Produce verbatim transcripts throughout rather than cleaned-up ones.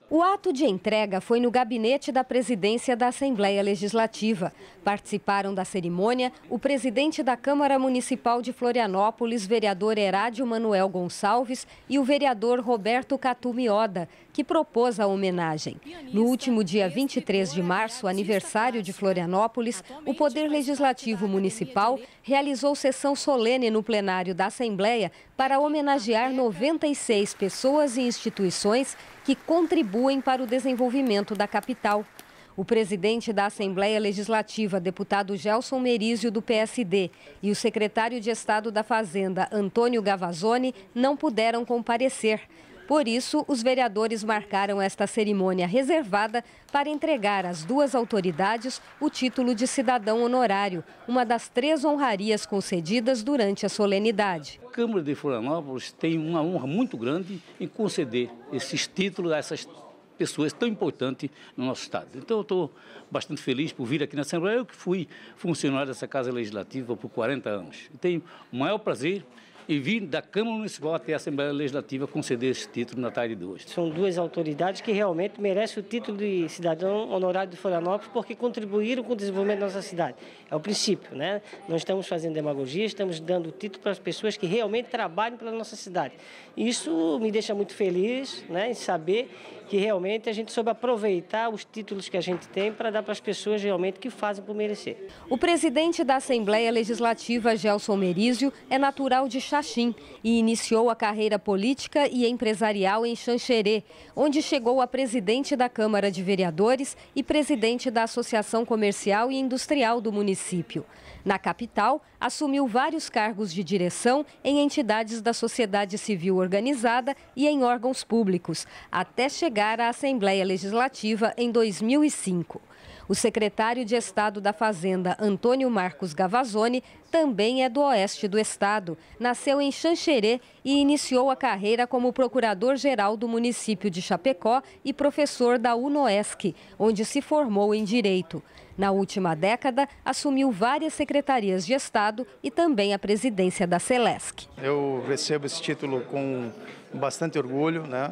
O ato de entrega foi no gabinete da presidência da Assembleia Legislativa. Participaram da cerimônia o presidente da Câmara Municipal de Florianópolis, vereador Herádio Manuel Gonçalves, e o vereador Roberto Catumioda, que propôs a homenagem. No último dia vinte e três de março, aniversário de Florianópolis, o Poder Legislativo Municipal realizou sessão solene no plenário da Assembleia para homenagear noventa e seis pessoas e instituições que contribuem para o desenvolvimento da capital. O presidente da Assembleia Legislativa, deputado Gelson Merizio, do P S D, e o secretário de Estado da Fazenda, Antônio Gavazzoni, não puderam comparecer. Por isso, os vereadores marcaram esta cerimônia reservada para entregar às duas autoridades o título de cidadão honorário, uma das três honrarias concedidas durante a solenidade. A Câmara de Florianópolis tem uma honra muito grande em conceder esses títulos a essas pessoas tão importantes no nosso estado. Então, eu estou bastante feliz por vir aqui na Assembleia. Eu que fui funcionário dessa Casa Legislativa por quarenta anos. Tenho o maior prazer e vir da Câmara Municipal até a Assembleia Legislativa conceder esse título na tarde de hoje. São duas autoridades que realmente merecem o título de cidadão honorário de Florianópolis porque contribuíram com o desenvolvimento da nossa cidade. É o princípio, né? Não estamos fazendo demagogia, estamos dando o título para as pessoas que realmente trabalham pela nossa cidade. Isso me deixa muito feliz, né, em saber que realmente a gente soube aproveitar os títulos que a gente tem para dar para as pessoas realmente que fazem por merecer. O presidente da Assembleia Legislativa, Gelson Merizio, é natural de Xaxim e iniciou a carreira política e empresarial em Xanxerê, onde chegou a presidente da Câmara de Vereadores e presidente da Associação Comercial e Industrial do município. Na capital, assumiu vários cargos de direção em entidades da sociedade civil organizada e em órgãos públicos, até chegar à Assembleia Legislativa em dois mil e cinco. O secretário de Estado da Fazenda, Antônio Marcos Gavazzoni, também é do oeste do estado. Nasceu em Xanxerê e iniciou a carreira como procurador-geral do município de Chapecó e professor da UNOESC, onde se formou em Direito. Na última década, assumiu várias secretarias de Estado e também a presidência da Celesc. Eu recebo esse título com bastante orgulho, né?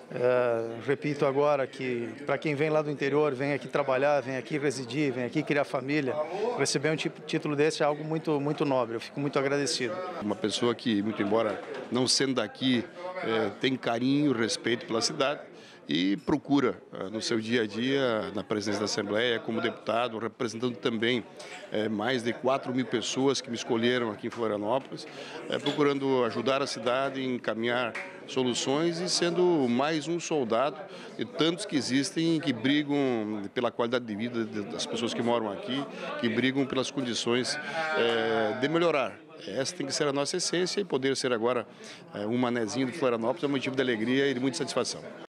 É, repito agora que para quem vem lá do interior, vem aqui trabalhar, vem aqui residir, vem aqui criar família, receber um tipo, título desse é algo muito, muito nobre, eu fico muito agradecido. Uma pessoa que, muito embora não sendo daqui, é, tem carinho, respeito pela cidade e procura no seu dia a dia, na presidência da Assembleia, como deputado, representando também é, mais de quatro mil pessoas que me escolheram aqui em Florianópolis, é, procurando ajudar a cidade em encaminhar soluções e sendo mais um soldado de tantos que existem que brigam pela qualidade de vida das pessoas que moram aqui, que brigam pelas condições é, de melhorar. Essa tem que ser a nossa essência e poder ser agora é, um manezinho de Florianópolis é um motivo de alegria e de muita satisfação.